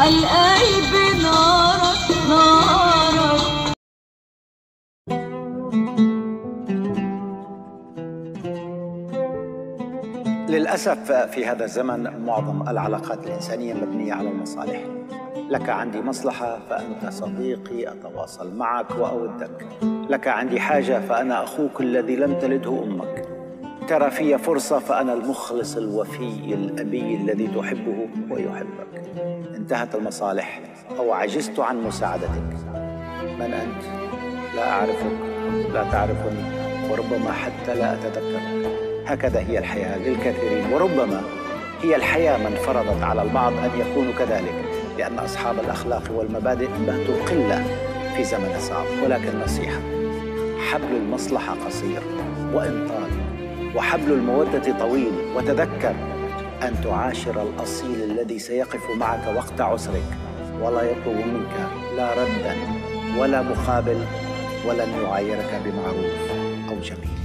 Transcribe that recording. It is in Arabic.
عالقلب نارك نارك. للأسف في هذا الزمن معظم العلاقات الإنسانية مبنية على المصالح. لك عندي مصلحة فأنت صديقي أتواصل معك وأودك، لك عندي حاجة فأنا أخوك الذي لم تلده أمك، ترى في فرصة فأنا المخلص الوفي الأبي الذي تحبه ويحبك. انتهت المصالح أو عجزت عن مساعدتك. من أنت؟ لا أعرفك، لا تعرفني، وربما حتى لا أتذكرك. هكذا هي الحياة للكثيرين، وربما هي الحياة من فرضت على البعض أن يكونوا كذلك، لأن أصحاب الأخلاق والمبادئ باتوا قلة في زمن صعب. ولكن نصيحة: حبل المصلحة قصير وإن طال، وحبل المودة طويل. وتذكر أن تعاشر الأصيل الذي سيقف معك وقت عسرك، ولا يطلب منك لا ردا ولا مقابل، ولن يعايرك بمعروف أو جميل.